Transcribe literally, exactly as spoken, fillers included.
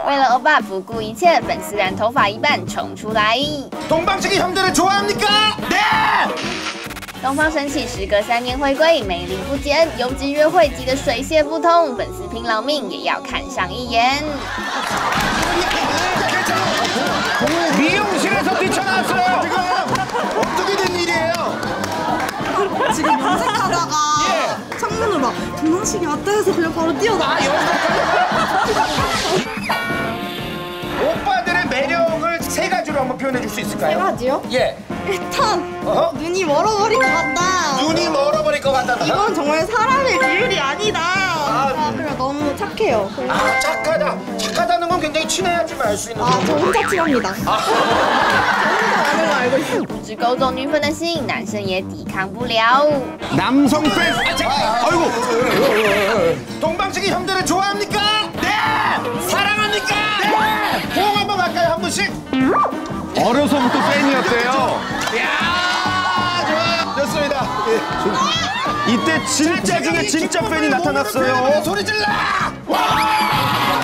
为了欧巴不顾一切，粉丝染头发一半冲出来。 동방신기 형제를 좋아합니까? 네! 东方神起时隔三年回归，魅力不减，游击约会急得水泄不通，粉丝拼老命也要看上一眼。 미용실에서 뛰쳐나왔어요. 어떻게 된 일이에요? 지금 염색하다가 예. 창문으로 막 동방신기 왔다 해서 그냥 바로 뛰어나와. 오빠들의 매력을 세 가지로 한번 표현해 줄 수 있을까요? 세 가지요? 예. 일단 어허? 눈이 멀어버릴 것 같다. 눈이 멀어버릴 것 같다. 이건 정말 사람의 비율이 아니다. 아, 아, 그리고 너무 착해요. 그래서 아, 착하다. 착하다는 건 굉장히 친해야지만 알 수 있는. 아, 저 혼자 친합니다. 저 혼자 아는 거 알고 있어요. 不止勾走女粉的心，男生也抵抗不了。 남성 팬. 아, 아이고. 동방신기 형제를 좋아합니까? 네. 사랑합니까? 네. 호응 한번 할까요, 한 분씩? 어려서부터 팬이었대요. 야, 좋아요. 좋습니다. 예. 이때 진짜 중에 진짜 팬이 나타났어요. 소리 질러! 와!